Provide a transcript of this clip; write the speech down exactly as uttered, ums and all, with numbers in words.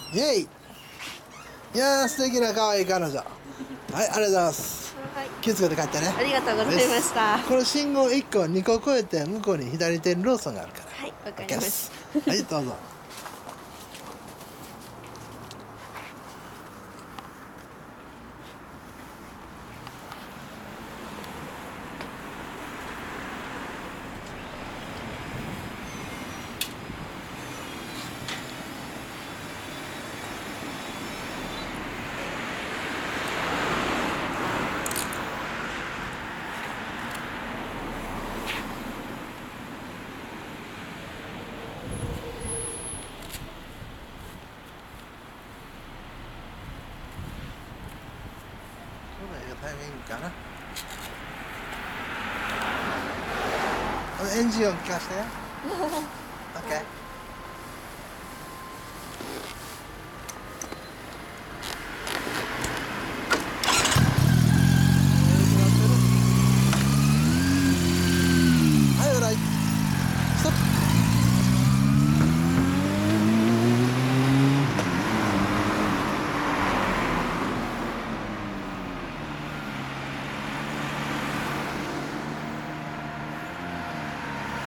イエイ。いやー素敵な可愛い彼女。はい、ありがとうございます。 はい、 気をつけて帰ってね。 ありがとうございました。 この信号いっこにこ越えて向こうに左手にローソンがあるから。 はい、わかりました。 はい、どうぞ。このタイミングかな。エンジン音聞かせて。オッケー。